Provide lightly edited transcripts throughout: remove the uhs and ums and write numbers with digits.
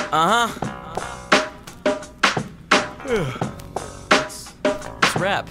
Let's rap.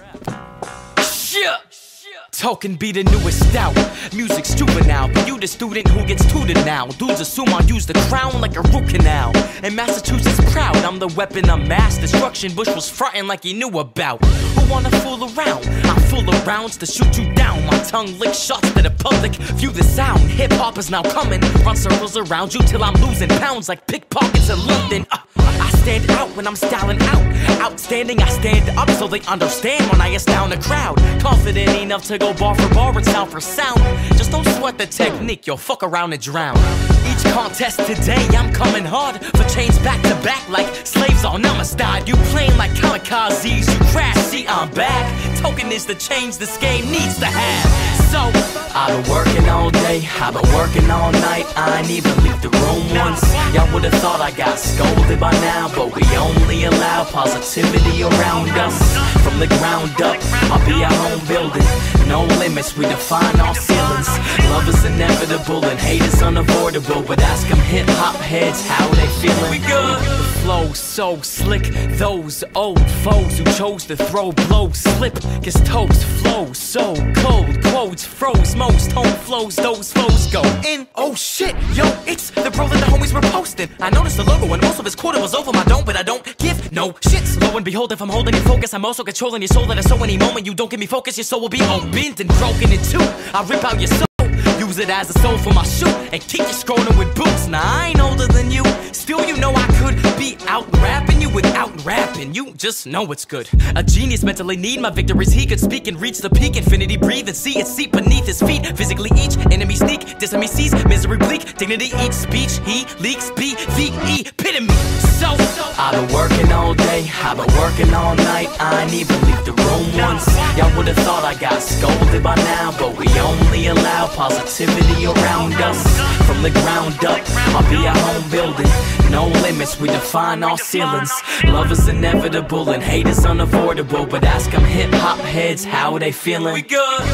Token be the newest out. Music's juvenile, but you the student who gets tutored now. Dudes assume I'll use the crown like a root canal. And Massachusetts proud, I'm the weapon of mass destruction Bush was frontin' like he knew about. Who wanna fool around? I'm full of rounds to shoot you down. My tongue licks shots to the public. View the sound, hip-hop is now coming. Run circles around you till I'm losing pounds like pickpockets in London. I stand out when I'm styling out. Outstanding, I stand up so they understand when I astound the crowd. Confident enough to go bar for bar and sound for sound. Just don't sweat the technique, you'll fuck around and drown. Each contest today, I'm coming hard for chains back to back like slaves on Amistad. You playing like kamikazes, you crash, see I'm back. Token is the change this game needs to have. So, I've been working all day, I've been working all night. I ain't even leave the room once. Y'all would've thought I got scolded by now, but we only allow positivity around us. From the ground up, I'll be our home building. No limits, we define our ceilings. Love is inevitable and hate is unavoidable, but ask them hip-hop heads how they feeling. We good. The flow so slick, those old foes who chose to throw blows slip. Cause toes flow so cold, quotes froze. Most home flows, those foes go in. Oh shit, yo, it's the bro that the homies were posting. I noticed the logo and most of his quarter was over my dome, but I don't give no shits. Lo and behold, if I'm holding your focus, I'm also controlling your soul. That is so any moment you don't give me focus, your soul will be bent and broken in two. I'll rip out your soul, use it as a soul for my shoe, and keep you scrolling with boots. Now I ain't older than you, still you know I could be out rapping you without rapping. You just know it's good. A genius mentally need my victories. He could speak and reach the peak. Infinity breathe and see its seat beneath his feet. Physically each enemy sneak, dissemy sees misery bleak. Dignity eats speech, he leaks B-V-E, epitome. So, I've been working all day, I've been working all night. I ain't even leave the room once. Y'all would've thought I got scolded by now, but we only allow positivity around us. From the ground up, I'll be our home building. No limits, we define our ceilings. Love is inevitable and hate is unavoidable, but ask them hip-hop heads how they feeling. We good.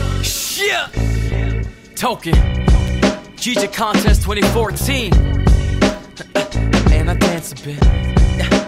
Shit. Token Gija Contest 2014. And I dance a bit.